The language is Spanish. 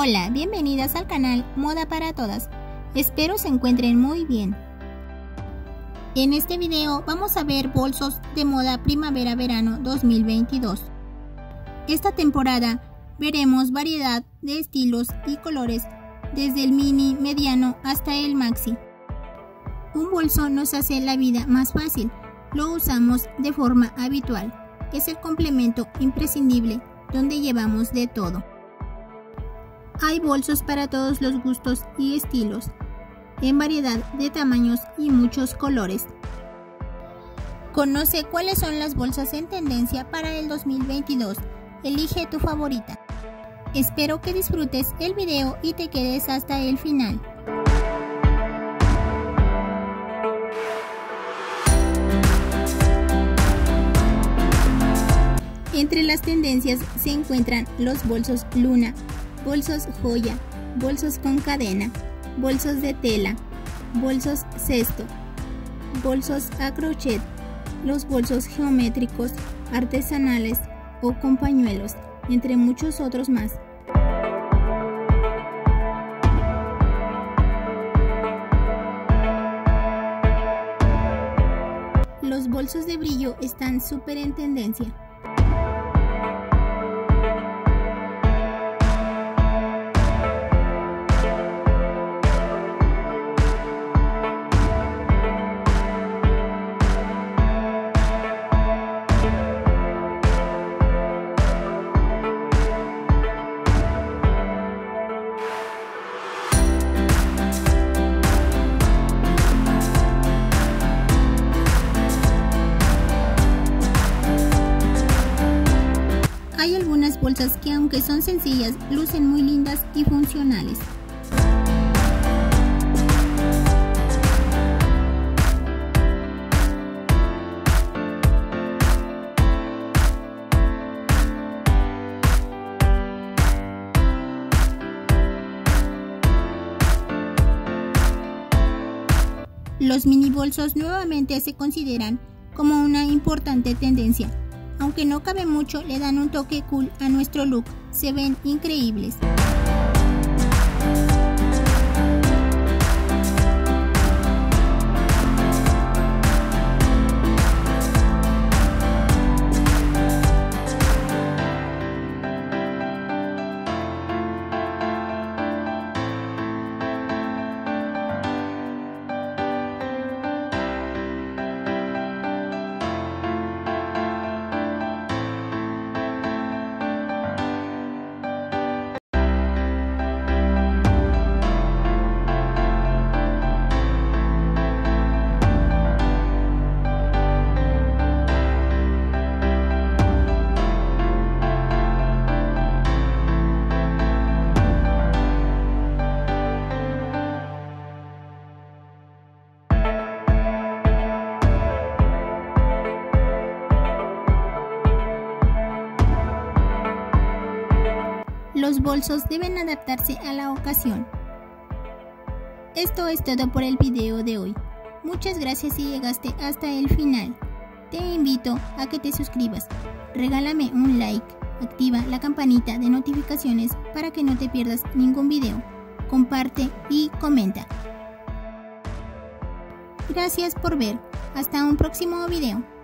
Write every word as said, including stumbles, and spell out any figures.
Hola, bienvenidas al canal Moda para Todas. Espero se encuentren muy bien. En este video vamos a ver bolsos de moda primavera-verano dos mil veintidós. Esta temporada veremos variedad de estilos y colores desde el mini, mediano hasta el maxi. Un bolso nos hace la vida más fácil, lo usamos de forma habitual. Es el complemento imprescindible donde llevamos de todo. Hay bolsos para todos los gustos y estilos, en variedad de tamaños y muchos colores. Conoce cuáles son las bolsas en tendencia para el dos mil veintidós. Elige tu favorita. Espero que disfrutes el video y te quedes hasta el final. Entre las tendencias se encuentran los bolsos Luna, bolsos joya, bolsos con cadena, bolsos de tela, bolsos cesto, bolsos a crochet, los bolsos geométricos, artesanales o con pañuelos, entre muchos otros más. Los bolsos de brillo están súper en tendencia. Hay algunas bolsas que, aunque son sencillas, lucen muy lindas y funcionales. Los mini bolsos nuevamente se consideran como una importante tendencia. Aunque no cabe mucho, le dan un toque cool a nuestro look, se ven increíbles. Los bolsos deben adaptarse a la ocasión. Esto es todo por el video de hoy. Muchas gracias si llegaste hasta el final. Te invito a que te suscribas, regálame un like, activa la campanita de notificaciones para que no te pierdas ningún video, comparte y comenta. Gracias por ver, hasta un próximo video.